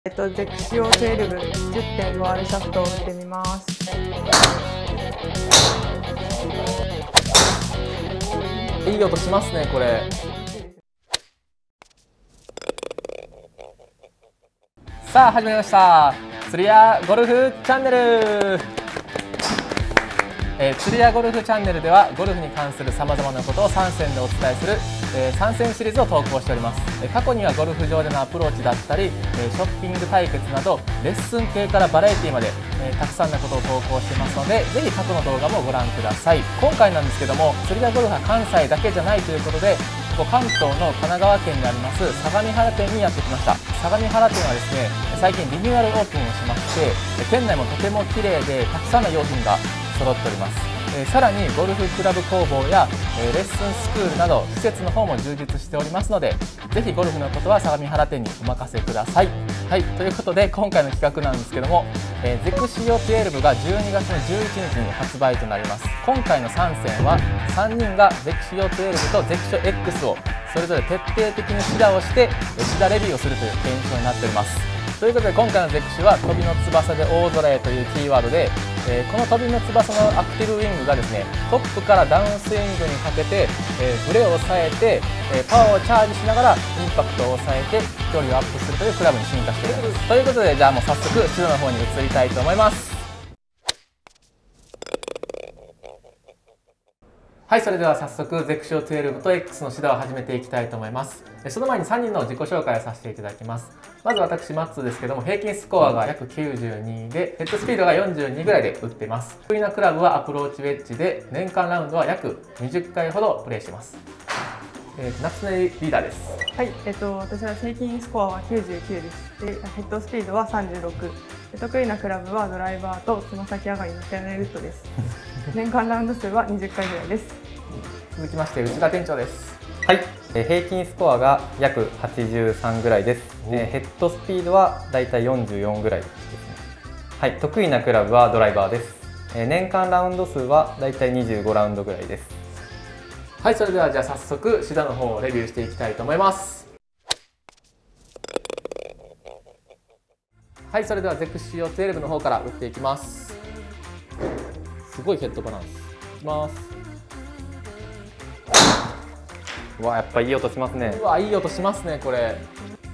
ゼクシオ12 10.5R シャフトを打ってみます。 いい音しますね、これ。さあ始まりました。釣り屋ゴルフチャンネル。釣り屋ゴルフチャンネルではゴルフに関するさまざまなことを3選でお伝えする3選シリーズを投稿しております。過去にはゴルフ場でのアプローチだったりショッピング対決などレッスン系からバラエティまでたくさんのことを投稿してますので、ぜひ過去の動画もご覧ください。今回なんですけども、釣り屋ゴルフは関西だけじゃないということで、ここ関東の神奈川県にあります相模原店にやってきました。相模原店はですね、最近リニューアルオープンをしまして、店内もとても綺麗でたくさんの用品が揃っております。さらにゴルフクラブ工房やレッスンスクールなど施設の方も充実しておりますので、ぜひゴルフのことは相模原店にお任せください。はい、ということで今回の企画なんですけども、ゼクシオ12が12月の11日に発売となります。今回の3戦は3人がゼクシオ12とゼクシオ X をそれぞれ徹底的に試打をして試打レビューをするという検証になっております。ということで今回のゼクシは飛びの翼で大空へというキーワードで、この飛びの翼のアクティブウィングがですね、トップからダウンスイングにかけて、ブレを抑えて、パワーをチャージしながらインパクトを抑えて飛距離をアップするというクラブに進化しています。ということで、じゃあもう早速指導の方に移りたいと思います。はい、それでは早速ゼクシオ12と X の指導を始めていきたいと思います。その前に3人の自己紹介をさせていただきます。まず私マッツーですけども、平均スコアが約92でヘッドスピードが42ぐらいで打っています。得意なクラブはアプローチウェッジで、年間ラウンドは約20回ほどプレーしています。夏根リーダーです。 はい、私は平均スコアは99です。で、ヘッドスピードは36。得意なクラブはドライバーとつま先上がりのフェアウェイウッドです。年間ラウンド数は20回ぐらいです。 続きまして内田店長です。 はい、平均スコアが約83ぐらいです。ヘッドスピードはだいたい44ぐらいですね。はい、得意なクラブはドライバーです。年間ラウンド数はだいたい25ラウンドぐらいです。 はい、それではじゃあ早速シダの方をレビューしていきたいと思います。はい、それではゼクシオ12の方から打っていきます。すごいヘッドバランス。いきます。 うわ、やっぱいい音しますね。 うわ、いい音しますね、これ。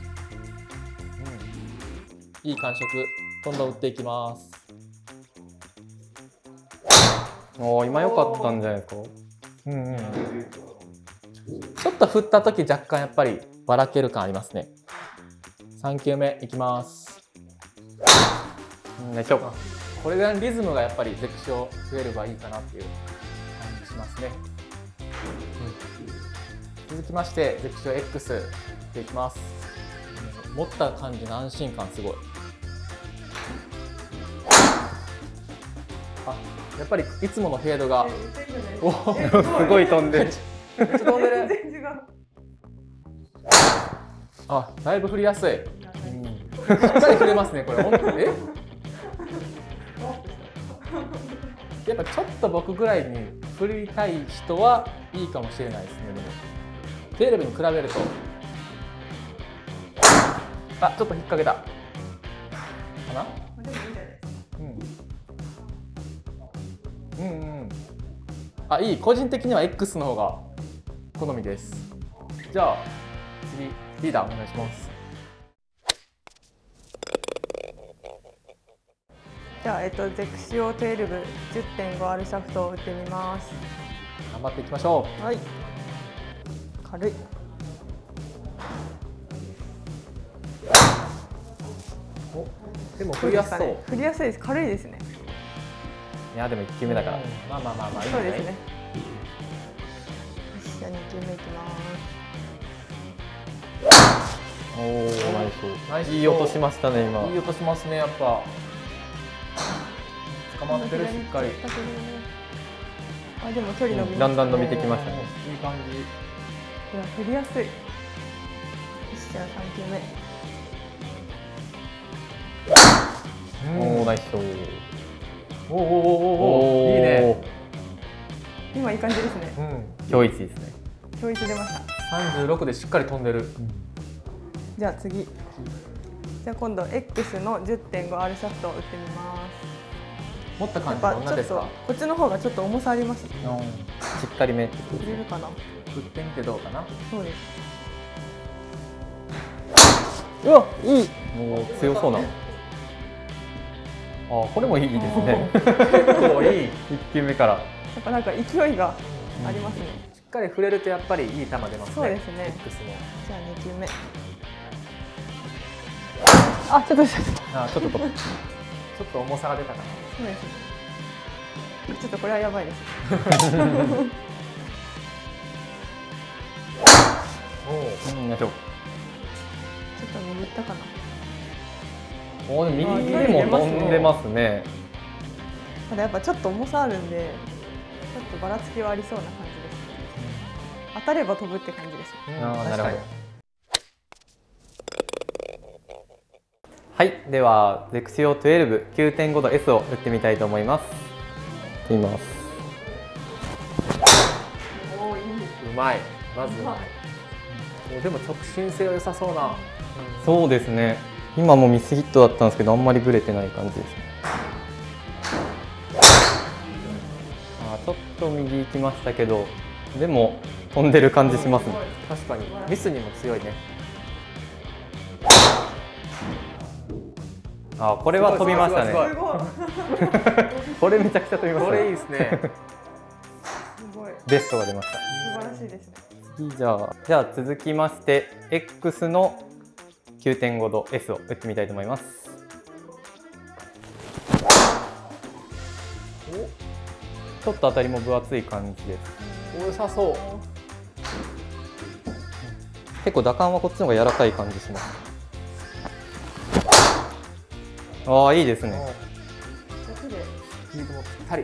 いい感触。どんどん打っていきます。 おお、今良かったんじゃないですか。 ちょっと振った時若干やっぱりばらける感ありますね。3球目いきます。これぐらいのリズムがやっぱりゼクシオ12はいいかなっていう感じしますね。続きましてゼクシオ X でいきます。持った感じの安心感すごい。あ、やっぱりいつものフェードがすごい飛んでる。 めっちゃ飛んでる。あ、だいぶ振りやすい。しっかり振れますね、これ。やっぱちょっと僕ぐらいに振りたい人はいいかもしれないですね。でもテレビに比べると、あ、ちょっと引っ掛けたかな。あ、いい。個人的には X の方が好みです。じゃあ次リーダーお願いします。 じゃあ、ゼクシオ12 10.5R シャフトを打ってみます。 頑張っていきましょう。 はい。軽い。 でも振りやすそう。 振りやすいです。軽いですね。 いや、でも1球目だから。 まあまあまあまあ、 そうですね。よし、じゃあ2球目いきます。 おお、ナイス。いい音しましたね、今。 いい音しますね、やっぱ。捕まってる、しっかり。 あ、でも距離伸びましたね。 だんだん伸びてきましたね。 いい感じ。 いや、振りやすい。よし、じゃあ3球目。おお、ナイス。 おお、いいね。 今いい感じですね。 今日一ですね。 今日一出ました。 36でしっかり飛んでる。 じゃあ次。 じゃあ今度 X の 10.5R シャフトを打ってみます。 持った感じやっぱどんなですか？ こっちの方がちょっと重さありますね。 しっかりめって入れるかな。 振ってみてどうかな。 そうです。 うわ、いい。もう強そうな。あ、これもいいですね。 結構いい。 1球目から。 やっぱなんか勢いがありますね。 しっかり触れるとやっぱりいい球出ますね。 そうですね。 X も。 じゃあ2球目。あ、ちょっとあ、ちょっと重さが出たかな。 そうですね。ちょっとこれはやばいです。 おお。 よいしょ。 ちょっと右行ったかな。 おー、右でも飛んでますね。 ただやっぱちょっと重さあるんで、ちょっとばらつきはありそうな感じです。当たれば飛ぶって感じです。 あー、なるほど。 確かに。 はい、ではゼクシオ 12 9.5 度 S を打ってみたいと思います。いきます。 おお、いい。 うまい。まず。でも直進性は良さそうな。 そうですね。今もミスヒットだったんですけど、あんまりブレてない感じですね。ちょっと右行きましたけど、でも飛んでる感じしますね。 確かにミスにも強いね。 これは飛びましたね。 すごい。 これめちゃくちゃ飛びましたね。 これいいですね。 すごい。 ベストが出ました。 素晴らしいですね。 次じゃあ続きまして X の 9.5 度 S を打ってみたいと思います。ちょっと当たりも分厚い感じです。 良さそう。 結構打感はこっちの方が柔らかい感じします。いいですね。 スピードもぴったり。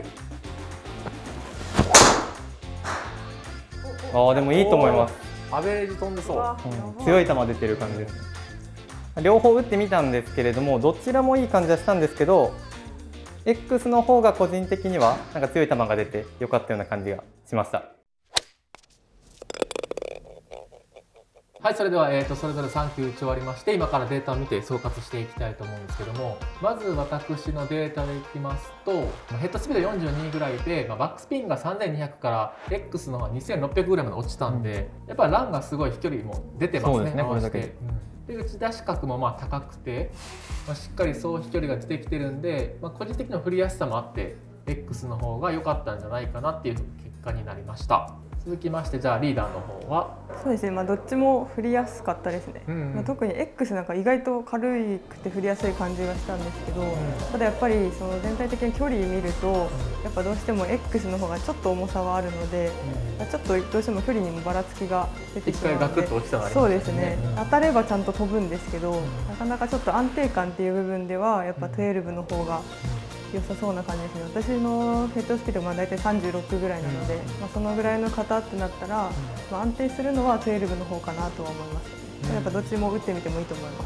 でもいいと思います。 アベレージ飛んでそう。 強い球出てる感じです。両方打ってみたんですけれども、どちらもいい感じはしたんですけど、X の方が個人的にはなんか強い球が出て良かったような感じがしました。 はい、それでは、それぞれ3球打ち終わりまして、今からデータを見て総括していきたいと思うんですけども、まず私のデータでいきますと、ヘッドスピード42ぐらいで、バックスピンが3200から X の方が2600ぐらいまで落ちたんで、やっぱりランがすごい飛距離も出てますね。 そうですね、これだけで。 で打ち出し角も高くて、しっかり総飛距離が出てきてるんで、個人的には振りやすさもあって X の方が良かったんじゃないかなっていう結果になりました。続きまして、じゃあリーダーの方は。 そうですね、どっちも振りやすかったですね。特に X なんか意外と軽くて振りやすい感じがしたんですけど、ただやっぱりその全体的に距離見ると、やっぱどうしても X の方がちょっと重さはあるので、ちょっとどうしても距離にもばらつきが出てしまうので、 一回ガクッと落ちたのありそうますね。 ですね、当たればちゃんと飛ぶんですけど、なかなかちょっと安定感っていう部分ではやっぱ12の方が良さそうな感じですね。私のヘッドスピードが大体36ぐらいなので、そのぐらいの型ってなったら、安定するのは12の方かなとは思います。やっぱどっちも打ってみてもいいと思います。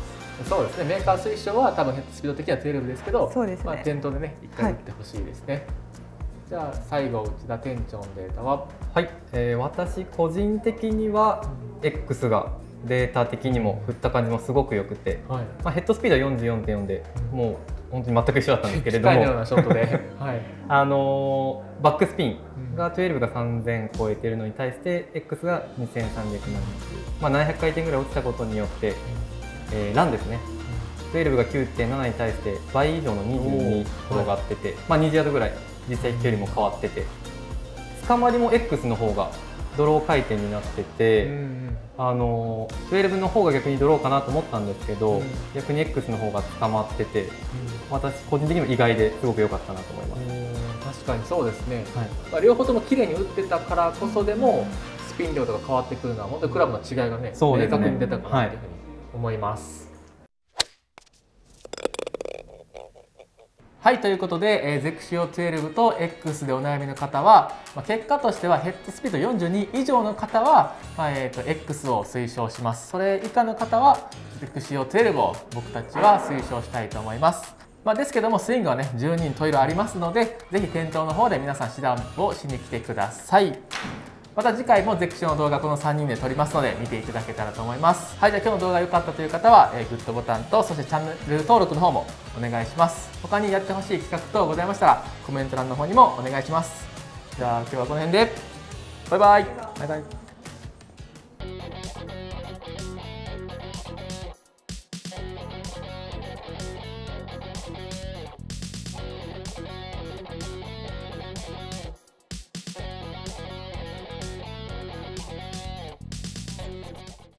そうですね、メーカー推奨は多分ヘッドスピード的には12ですけど、 そうですね、 店頭でね1回打ってほしいですね。じゃあ最後、内田店長のデータは。 はい、私個人的には X がデータ的にも振った感じもすごく良くて、ヘッドスピードは 44.4 でもう本当に全く一緒だったんですけれども、 機械のようなショットでバックスピンが12が3000超えているのに対して X が2370、700回転ぐらい落ちたことによって、ランですね、12が 9.7 に対して倍以上の22転がってて、20ヤードぐらい実際飛距離も変わってて、捕まりも X の方がドロー回転になってて、12の方が逆にドローかなと思ったんですけど、逆に X の方が捕まってて、私個人的にも意外ですごく良かったなと思います。 確かにそうですね、両方とも綺麗に打ってたからこそでもスピン量とか変わってくるのは本当にクラブの違いがね、明確に出たかなというふうに思います。はい、ということで、ゼクシオ12と X でお悩みの方は、結果としてはヘッドスピード42以上の方は、X を推奨します。それ以下の方はゼクシオ12を僕たちは推奨したいと思います。ですけどもスイングはね10人十色ありますので、ぜひ店頭の方で皆さん指導をしに来てください。 また次回もゼクションの動画この3人で撮りますので見ていただけたらと思います。はい、じゃあ今日の動画良かったという方は、グッドボタンとそしてチャンネル登録の方もお願いします。他にやってほしい企画等ございましたらコメント欄の方にもお願いします。じゃあ今日はこの辺でバイバイ。 バイバイ。